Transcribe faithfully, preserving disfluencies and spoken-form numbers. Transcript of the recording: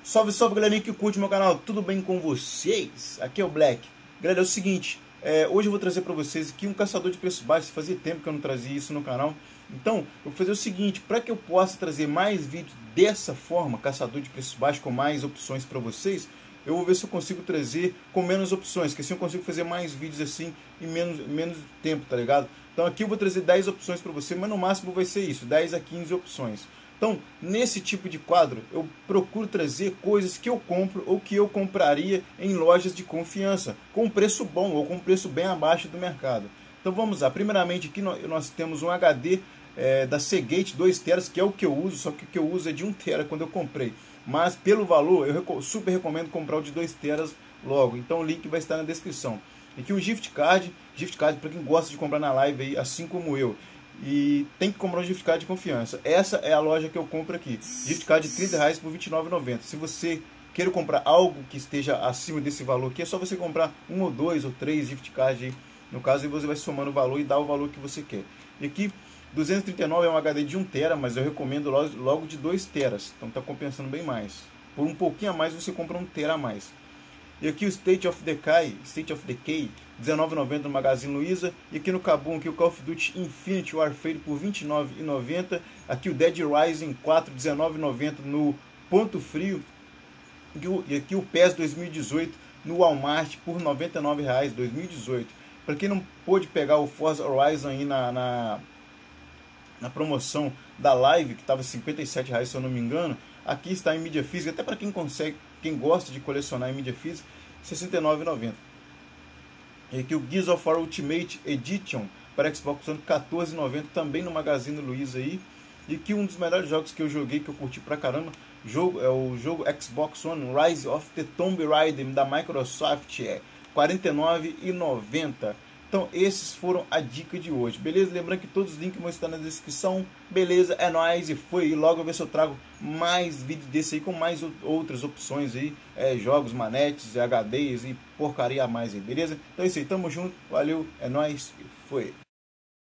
Salve, salve, galerinha que curte meu canal, tudo bem com vocês? Aqui é o Black. Galera, é o seguinte, é, hoje eu vou trazer pra vocês aqui um caçador de preços baixos. Fazia tempo que eu não trazia isso no canal. Então, eu vou fazer o seguinte, para que eu possa trazer mais vídeos dessa forma, caçador de preços baixos, com mais opções para vocês, eu vou ver se eu consigo trazer com menos opções, que assim eu consigo fazer mais vídeos assim em menos, menos tempo, tá ligado? Então aqui eu vou trazer dez opções para você, mas no máximo vai ser isso, dez a quinze opções. Então, nesse tipo de quadro, eu procuro trazer coisas que eu compro ou que eu compraria em lojas de confiança, com preço bom ou com preço bem abaixo do mercado. Então vamos lá, primeiramente aqui nós temos um H D é, da Seagate dois teras, que é o que eu uso, só que o que eu uso é de um tera quando eu comprei. Mas pelo valor, eu super recomendo comprar o de dois teras logo, então o link vai estar na descrição. Aqui um gift card, gift card para quem gosta de comprar na live aí, assim como eu. E tem que comprar um gift card de confiança. Essa é a loja que eu compro aqui. Gift card de trinta reais por vinte e nove reais e noventa centavos. Se você queira comprar algo que esteja acima desse valor aqui, é só você comprar um ou dois ou três gift cards aí. No caso, aí você vai somando o valor e dá o valor que você quer. E aqui, duzentos e trinta e nove é um H D de um tera, mas eu recomendo logo de dois teras. Então está compensando bem mais. Por um pouquinho a mais você compra um tera a mais. E aqui o State of Decay, State of Decay, dezenove reais e noventa centavos no Magazine Luiza. E aqui no Kabum, aqui o Call of Duty Infinite Warfare por vinte e nove reais e noventa centavos. Aqui o Dead Rising quatro, dezenove reais e noventa centavos no Ponto Frio. E aqui o P E S dois mil e dezoito no Walmart por noventa e nove reais, dois mil e dezoito. Para quem não pôde pegar o Forza Horizon aí na, na, na promoção da live, que estava cinquenta e sete reais se eu não me engano, aqui está em mídia física, até para quem consegue, quem gosta de colecionar em mídia física, sessenta e nove reais e noventa centavos. E aqui o Gears of War Ultimate Edition para Xbox One, quatorze reais e noventa centavos, também no Magazine Luiza aí. E aqui um dos melhores jogos que eu joguei, que eu curti pra caramba, jogo, é o jogo Xbox One Rise of the Tomb Raider da Microsoft, é quarenta e nove reais e noventa centavos. Então esses foram a dica de hoje, beleza? Lembrando que todos os links vão estar na descrição, beleza? É nóis e foi. E logo eu ver se eu trago mais vídeos desse aí com mais outras opções aí, é, jogos, manetes, H Ds e porcaria a mais aí, beleza? Então é isso aí, tamo junto, valeu, é nóis e foi.